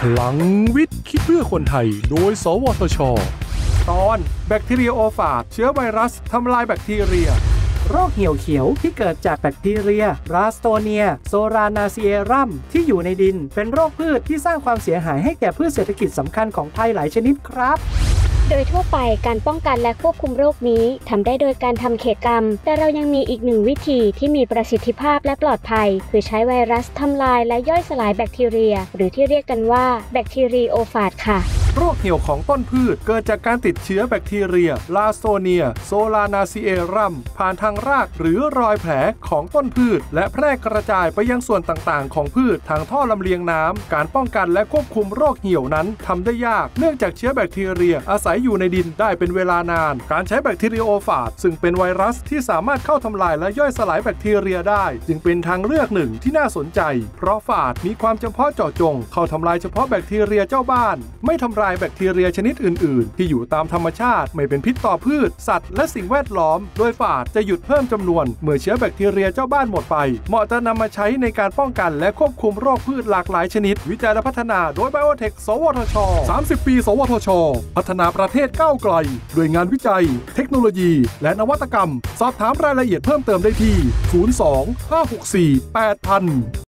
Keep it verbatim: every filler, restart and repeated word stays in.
พลังวิทย์คิดเพื่อคนไทยโดยสวทช.ตอนแบคทีเรียโอฟาจเชื้อไวรัสทำลายแบคทีเรียโรคเหี่ยวเขียวที่เกิดจากแบคทีเรียราสโตเนียโซรานาเซียรัมที่อยู่ในดินเป็นโรคพืชที่สร้างความเสียหายให้แก่พืชเศรษฐกิจสำคัญของไทยหลายชนิดครับโดยทั่วไปการป้องกันและควบคุมโรคนี้ทำได้โดยการทำเขตกรรมแต่เรายังมีอีกหนึ่งวิธีที่มีประสิทธิภาพและปลอดภัยคือใช้ไวรัสทำลายและย่อยสลายแบคทีเรียหรือที่เรียกกันว่าแบคทีรีโอฟาจค่ะโรคเหี่ยวของต้นพืชเกิดจากการติดเชื้อแบคทีเรียลาสโตเนียโซลานาซีเอรัมผ่านทางรากหรือรอยแผลของต้นพืชและแพร่กระจายไปยังส่วนต่างๆของพืชทางท่อลำเลียงน้ำการป้องกันและควบคุมโรคเหี่ยวนั้นทำได้ยากเนื่องจากเชื้อแบคทีเรียอาศัยอยู่ในดินได้เป็นเวลานานการใช้แบคทีรีโอฟาจซึ่งเป็นไวรัสที่สามารถเข้าทำลายและย่อยสลายแบคทีเรียได้จึงเป็นทางเลือกหนึ่งที่น่าสนใจเพราะฟาจมีความเฉพาะเจาะจงเข้าทำลายเฉพาะแบคทีเรียเจ้าบ้านไม่ทำลายแบคทีเรียชนิดอื่นๆที่อยู่ตามธรรมชาติไม่เป็นพิษต่อพืชสัตว์และสิ่งแวดล้อมโดยฟาจจะหยุดเพิ่มจำนวนเมื่อเชื้อแบคทีเรียเจ้าบ้านหมดไปเหมาะจะนำมาใช้ในการป้องกันและควบคุมโรคพืชหลากหลายชนิดวิจัยและพัฒนาโดยไบโอเทคสวทช.สามสิบปีสวทช.พัฒนาประเทศก้าวไกลด้วยงานวิจัยเทคโนโลยีและนวัตกรรมสอบถามรายละเอียดเพิ่มเติมได้ที่ศูนย์ สอง ห้า หก สี่ แปด ศูนย์ ศูนย์